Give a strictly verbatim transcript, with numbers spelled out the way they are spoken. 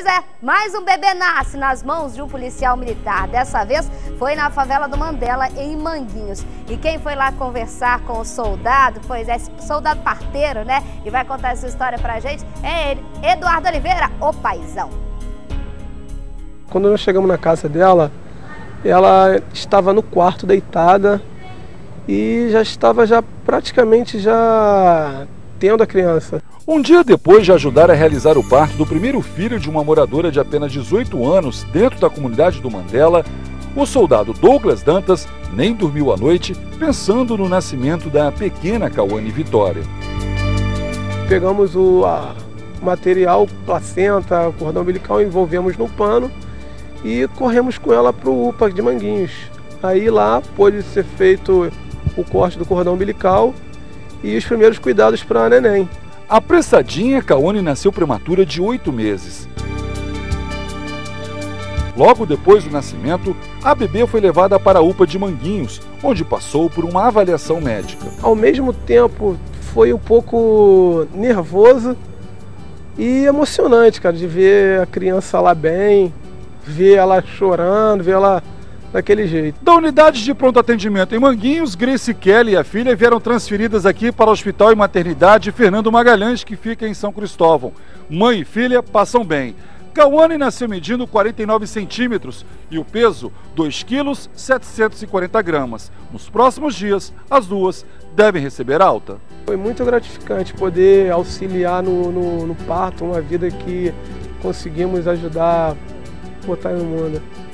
É, mais um bebê nasce nas mãos de um policial militar. Dessa vez foi na favela do Mandela, em Manguinhos. E quem foi lá conversar com o soldado, pois é, soldado parteiro, né? E vai contar essa história pra gente, é ele, Eduardo Oliveira, o paizão. Quando nós chegamos na casa dela, ela estava no quarto deitada e já estava já praticamente já tendo a criança. Um dia depois de ajudar a realizar o parto do primeiro filho de uma moradora de apenas dezoito anos dentro da comunidade do Mandela, o soldado Douglas Dantas nem dormiu à noite pensando no nascimento da pequena Cauane Vitória. Pegamos o a, material, placenta, cordão umbilical, envolvemos no pano e corremos com ela para o U P A de Manguinhos. Aí lá pôde ser feito o corte do cordão umbilical e os primeiros cuidados para a neném. A apressadinha Cauane nasceu prematura de oito meses. Logo depois do nascimento, a bebê foi levada para a U P A de Manguinhos, onde passou por uma avaliação médica. Ao mesmo tempo, foi um pouco nervoso e emocionante, cara, de ver a criança lá bem, ver ela chorando, ver ela daquele jeito. Da unidade de pronto atendimento em Manguinhos, Grace Kelly e a filha vieram transferidas aqui para o Hospital e Maternidade Fernando Magalhães, que fica em São Cristóvão. Mãe e filha passam bem. Cauane nasceu medindo quarenta e nove centímetros e o peso dois quilos setecentos e quarenta gramas. Nos próximos dias, as duas devem receber alta. Foi muito gratificante poder auxiliar no, no, no parto, uma vida que conseguimos ajudar a botar no mundo.